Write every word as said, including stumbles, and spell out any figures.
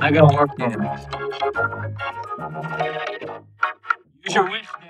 I gotta work on it. Use your wish.